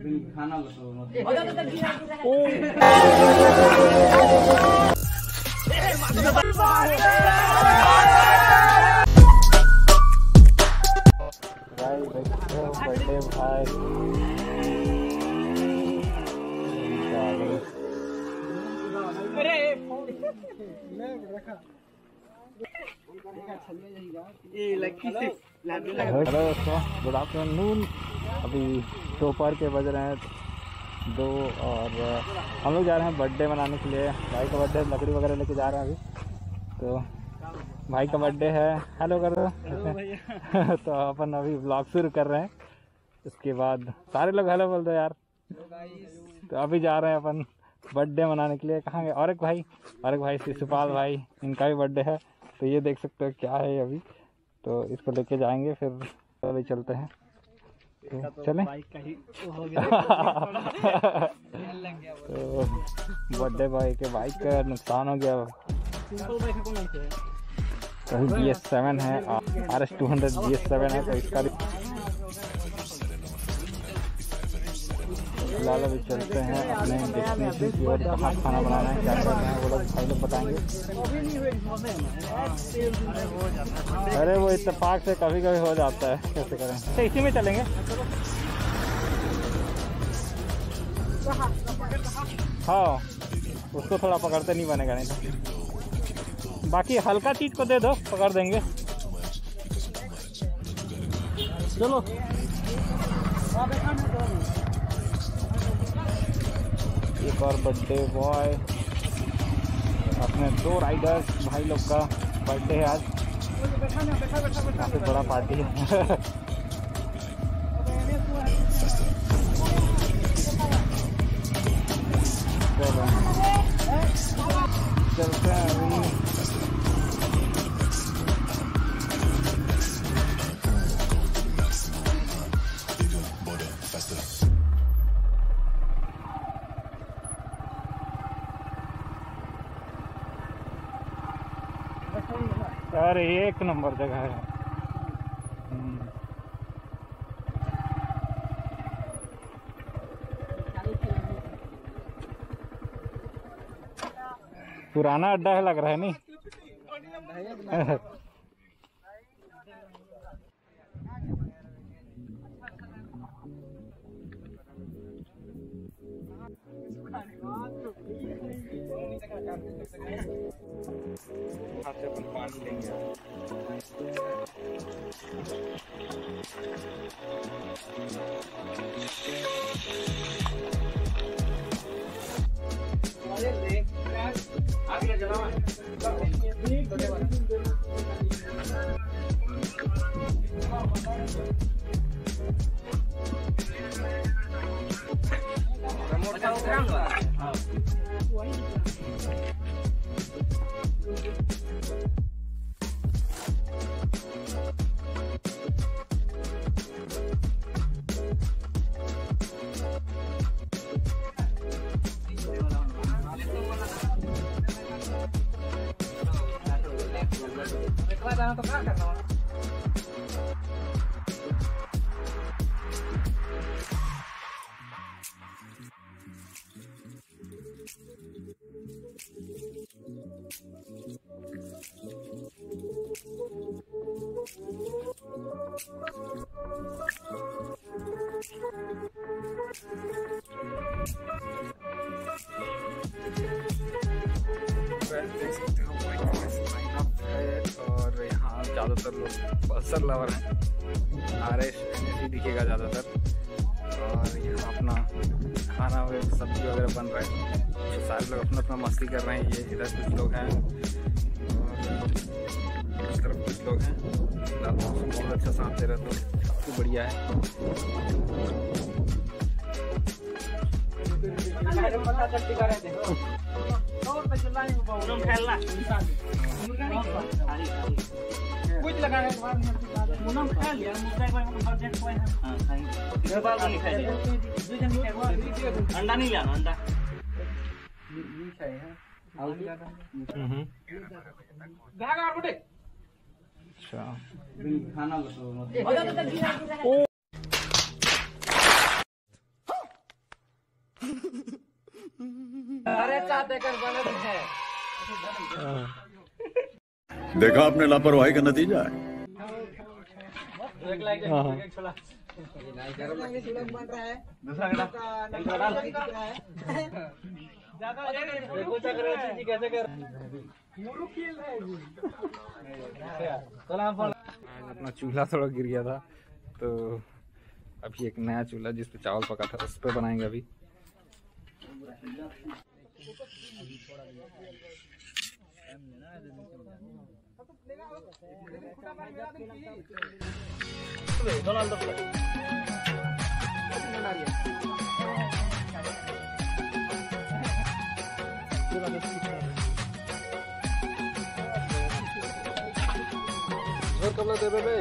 खाना बताओ बर्थडे भाई हेलो दोस्तों, गुड आफ्टरनून। अभी दोपहर के बज रहे हैं 2 और हम लोग जा रहे हैं बर्थडे मनाने के लिए। भाई का बर्थडे, लकड़ी वगैरह लेके जा रहे हैं अभी। तो भाई का बर्थडे है, हेलो कर दो। तो अपन अभी ब्लॉग शुरू कर रहे हैं। इसके बाद सारे लोग हेलो बोल दो यार। तो अभी जा रहे हैं अपन बर्थडे मनाने के लिए। कहाँ गए और एक भाई शिशुपाल भाई, इनका भी बर्थडे है। तो ये देख सकते हो क्या है अभी। तो इसको लेके जाएंगे, फिर अभी चलते हैं। तो चलें। तो बर्थडे बॉय के बाइक का नुकसान हो गया। कहीं BS7 है, RS200 BS7 है। तो इसका भी फिलहाल अभी चलते हैं अपने डेस्टिनेशन की ओर। कहाँ खाना बनाना है, क्या करना है, वो लोग भाई लोग बताएंगे। अरे वो इत्तेफाक से कभी कभी हो जाता है, कैसे करें। तो इसी में चलेंगे। हाँ, उसको थोड़ा पकड़ते नहीं बनेगा, नहीं तो बाकी हल्का चीज को दे दो, पकड़ देंगे। चलो एक और बर्थडे बॉय, अपने 2 राइडर्स भाई लोग का बर्थडे है आज। काफी बड़ा पार्टी है। चलते हैं अभी। अरे एक नंबर जगह है। पुराना अड्डा है लग रहा है, नहीं? हाथ से अपन पानी लेंगे। तो क्या करना है? और यहाँ ज़्यादातर लोग पल्सर लवर हैं। RS दिखेगा ज़्यादातर। और यहाँ अपना खाना वगैरह, सब्जी वगैरह बन रहा है। तो सारे लोग अपना अपना मस्ती कर रहे हैं। ये इधर कुछ लोग हैं और इस तरफ कुछ लोग हैं। बहुत अच्छा साथ दे रहा, तो काफ़ी बढ़िया है। कुछ लगाने के बाद मुनम खा लिया, मुद्दा कोई बजट कोई है। हां सही, इधर बाल नहीं खाए। दो जन खाए, अंडा नहीं लाना, अंडा ये चाहिए है। आउट ज्यादा गागा और बटे। अच्छा, खाना बताओ। अरे चाहते कर गलत है। देखा आपने लापरवाही का नतीजा है। अपना चूल्हा थोड़ा गिर गया था, तो अभी एक नया चूल्हा जिस पे चावल पका था उस पे बनाएंगे अभी। कमला दे बे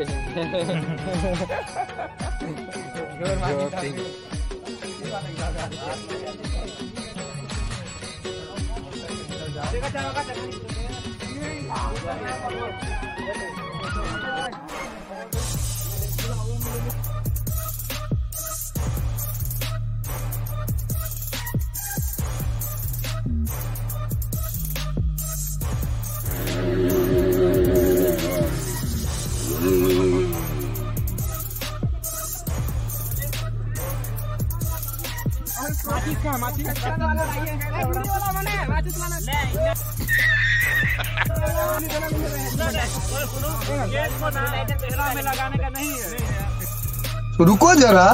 लगाने का नहीं है। रुको जरा।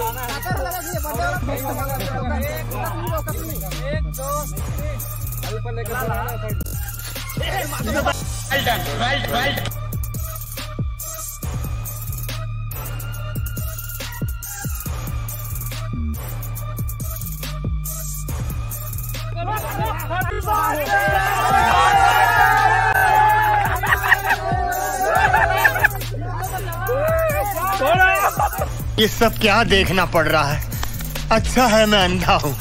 ये सब क्या देखना पड़ रहा है? अच्छा है मैं अंधा हूँ।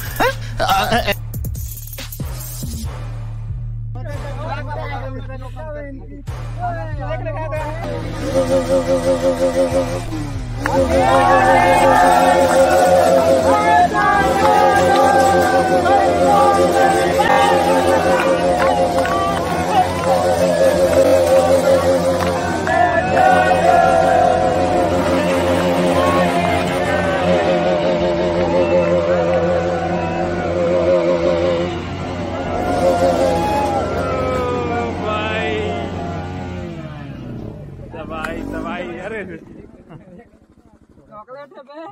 दवाई अरे चॉकलेट है बे।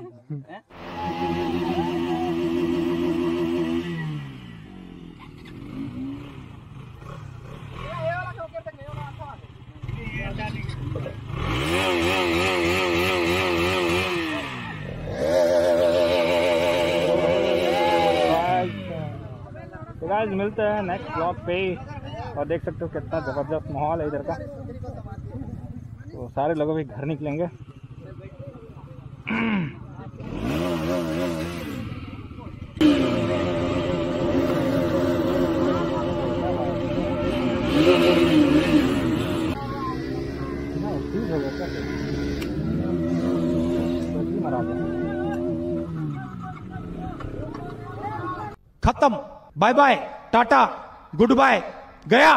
तो गाइस मिलते हैं नेक्स्ट ब्लॉग पे, और देख सकते हो कितना ज़बरदस्त माहौल है इधर का। तो सारे लोग भी घर निकलेंगे। खत्म, bye bye, tata, goodbye, गया।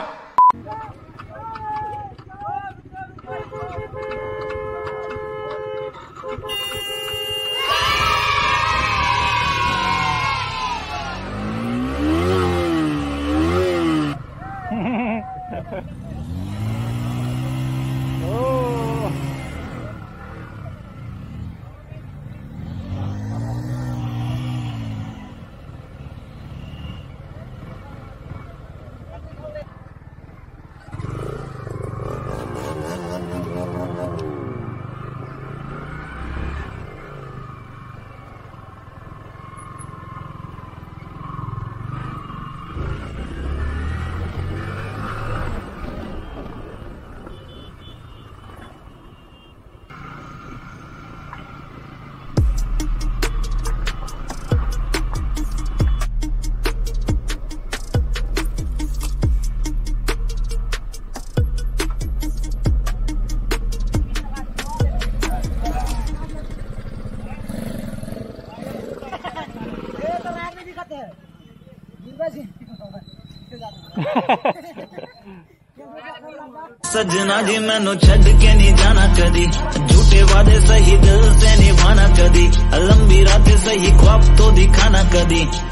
सजना जी मैनू छड़ के नहीं जाना कदी, झूठे वादे सही दिल से निभाना कदी, लंबी रातें सही ख्वाब तो दिखाना कदी।